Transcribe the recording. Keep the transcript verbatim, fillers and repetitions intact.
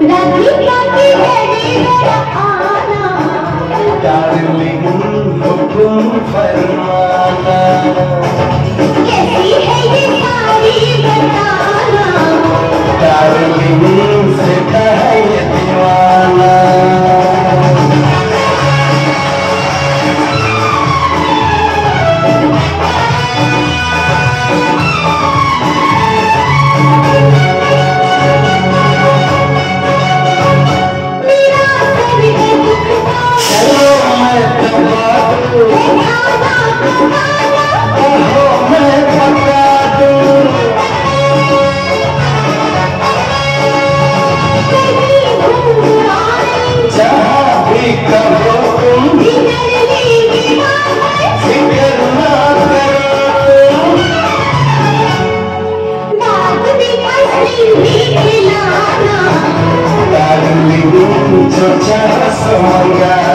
राती राती है मेरा आना, डार्लिंग हुक्म फरमाना, कैसी है ये सारी बताना, डार्लिंग से कहे ये दीवाना। जो चाह सो मंगा